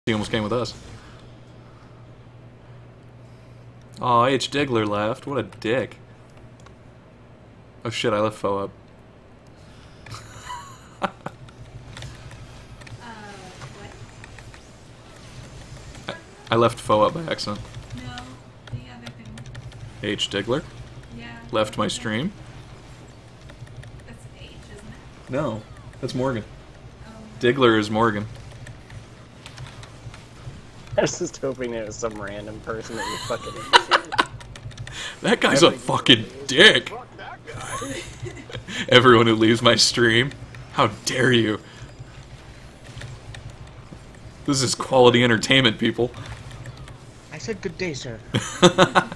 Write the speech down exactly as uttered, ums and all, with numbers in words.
He almost came with us. Aw, H. Diggler left. What a dick. Oh shit, I left Foe up. uh, what? I, I left Foe up by accident. No, the other thing. H. Diggler? Yeah. Left my stream? That's H, isn't it? No, that's Morgan. Oh. Diggler is Morgan. I was just hoping it was some random person that you fucking That guy's a fucking dick! Fuck that guy. Everyone who leaves my stream, how dare you? This is quality entertainment, people. I said good day, sir.